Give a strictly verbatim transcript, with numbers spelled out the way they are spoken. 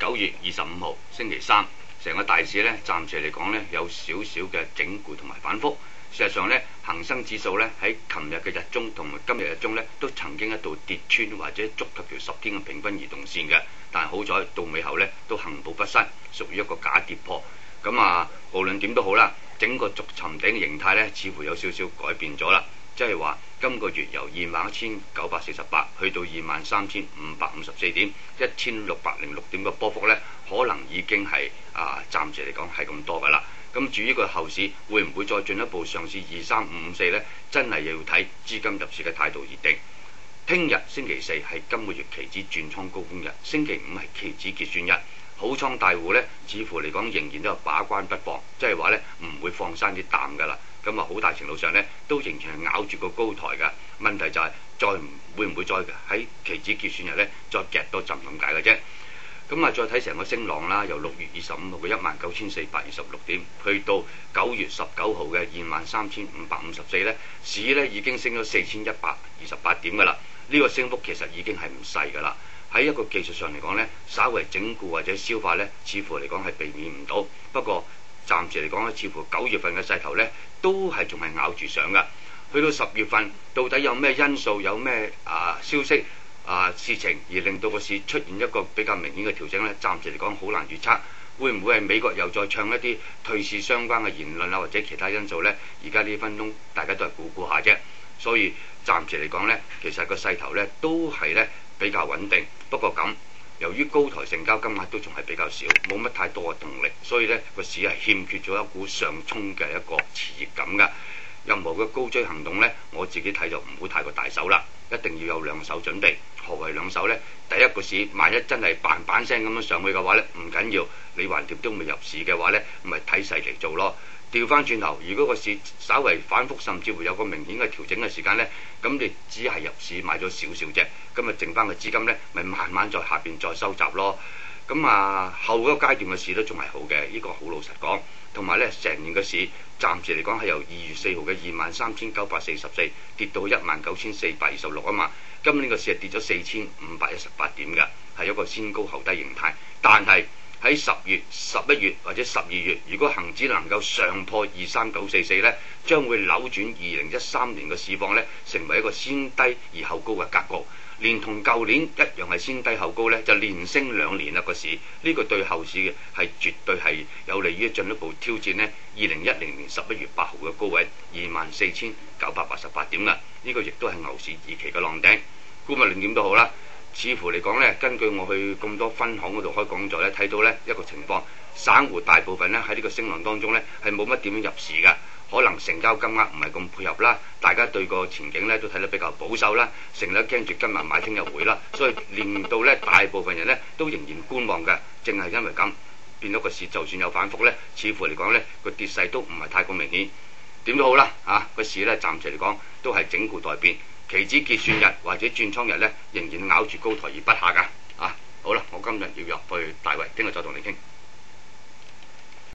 九月二十五號星期三，成個大市咧暫時嚟講咧有少少嘅整固同埋反覆。事實上咧，恒生指數咧喺琴日嘅日中同埋今日日中咧都曾經一度跌穿或者觸及條十天嘅平均移動線嘅，但係好彩到尾後咧都幸保不失，屬於一個假跌破。咁啊，無論點都好啦，整個逐尋頂嘅形態咧似乎有少少改變咗啦，即係話今個月由二萬一千九百四十八去到二萬三千五百五十四點，一千六百零六點嘅波幅咧，可能已經係啊暫時嚟講係咁多噶啦。咁至於個後市會唔會再進一步上試二三五五四呢？真係要睇資金入市嘅態度而定。聽日星期四係今個月期指轉倉高峰日，星期五係期指結算日。好倉大戶呢，似乎嚟講仍然都有把關不放，即係話呢唔會放生啲淡㗎啦。咁啊，好大程度上呢，都仍然係咬住個高台㗎。問題就係再唔會唔會再喺期指結算日呢，再夾多陣咁解嘅啫。咁啊，再睇成個升浪啦，由六月二十五號嘅一萬九千四百二十六點，去到九月十九號嘅二萬三千五百五十四咧，市咧已經升咗四千一百二十八點噶啦。呢個升幅其實已經係唔細噶啦。喺一個技術上嚟講咧，稍為整固或者消化咧，似乎嚟講係避免唔到。不過暫時嚟講咧，似乎九月份嘅勢頭咧，都係仲係咬住上噶。去到十月份，到底有咩因素，有咩啊消息？啊！事情而令到個市出現一個比較明顯嘅調整呢，暫時嚟講好難預測。會唔會係美國又再唱一啲退市相關嘅言論啊，或者其他因素呢？而家呢分鐘大家都係估估下啫。所以暫時嚟講呢，其實個勢頭呢都係呢比較穩定。不過咁，由於高台成交金額都仲係比較少，冇乜太多嘅動力，所以呢個市係欠缺咗一股上衝嘅一個熾熱感㗎。任何嘅高追行動呢，我自己睇就唔好太過大手啦，一定要有兩手準備。何為兩手呢？第一個市萬一真係嘭嘭聲咁樣上去嘅話呢，唔緊要，你橫掂都未入市嘅話呢，咪睇勢嚟做咯。調翻轉頭，如果個市稍為反覆，甚至乎有個明顯嘅調整嘅時間呢，咁你只係入市買咗少少啫，咁啊剩翻嘅資金呢，咪慢慢在下邊再收集咯。咁啊後嗰個階段嘅市都仲係好嘅，呢、這個好老實講。同埋呢，成年嘅市暫時嚟講係由二月四號嘅二萬三千九百四十四跌到一萬九千四百二十六啊嘛。今年個市係跌咗四千五百一十八點嘅，係一個先高後低形態。但係喺十月、十一月或者十二月，如果恒指能夠上破二三九四四呢，將會扭轉二零一三年嘅市況呢，成為一個先低而後高嘅格局。連同舊年一樣係先低後高呢，就連升兩年啦個市。呢、這個對後市嘅係絕對係有利於進一步挑戰呢二零一零年十一月八號嘅高位二萬四千九百八十八點啦。呢、這個亦都係牛市二期嘅浪頂。估物論點都好啦，似乎嚟講呢，根據我去咁多分行嗰度開講座呢，睇到呢一個情況，散戶大部分呢喺呢個升浪當中呢，係冇乜點樣入市㗎。可能成交金額唔係咁配合啦，大家對個前景咧都睇得比較保守啦，成日驚住今日買聽日回啦，所以令到咧大部分人咧都仍然觀望嘅，正係因為咁變咗個市就算有反覆咧，似乎嚟講咧個跌勢都唔係太過明顯。點都好啦，啊個市咧暫時嚟講都係整固待變，期指結算日或者轉倉日咧仍然咬住高台而不下㗎。啊好啦，我今日要入去大圍，聽日再同你傾。